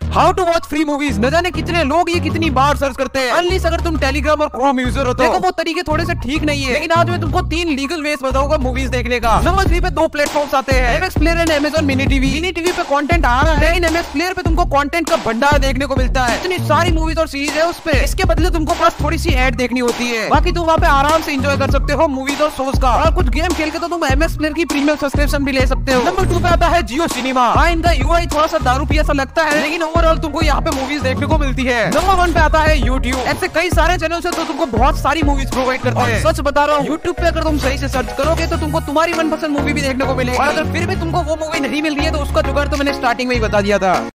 How to watch free movies. न जाने कितने लोग ये कितनी बार सर्च करते हैं। अनलिस अगर तुम टेलीग्राम और क्रोम यूजर हो तो देखो वो तरीके थोड़े से ठीक नहीं है, लेकिन आज मैं तुमको 3 लीगल वेज बताऊंगा मूवीज देखने का। नंबर 3 पे 2 प्लेटफॉर्म्स आते हैं, MX player and Amazon mini TV. Mini TV पे कंटेंट आ रहा है, लेकिन एमएक्स प्लेयर पे तुमको कंटेंट का भंडार देखने को मिलता है। इतनी सारी मूवीज और सीरीज है उस पे, इसके बदले तुमको बस थोड़ी सी ऐड देखनी होती है। बाकी तुम वहाँ पे आराम से एंजॉय कर सकते हो मूवीज और शोज का, और कुछ गेम खेल के तो तुम एमएक्स प्लेयर की प्रीमियम सब्सक्रिप्शन भी ले सकते हो। नंबर 2 पे आता है जियो सिनेमा। हाँ, इनका यूआई थोड़ा सा दारू पिया सा लगता है, लेकिन ओवरऑल तुमको यहाँ पे मूवीज देखने को मिलती है। नंबर 1 पे आता है यूट्यूब। ऐसे कई सारे चैनल से तो तुमको बहुत सारी मूवीज प्रोवाइड करते हैं। सच बता रहा हूँ, यूट्यूब पे अगर तुम सही से सर्च करोगे तो तुमको तुम्हारी मनपसंद मूवी भी देखने को मिलेगी। और अगर फिर भी तुमको वो मूवी नहीं मिल रही है तो उसका जुगाड़ तो मैंने स्टार्टिंग में ही बता दिया था।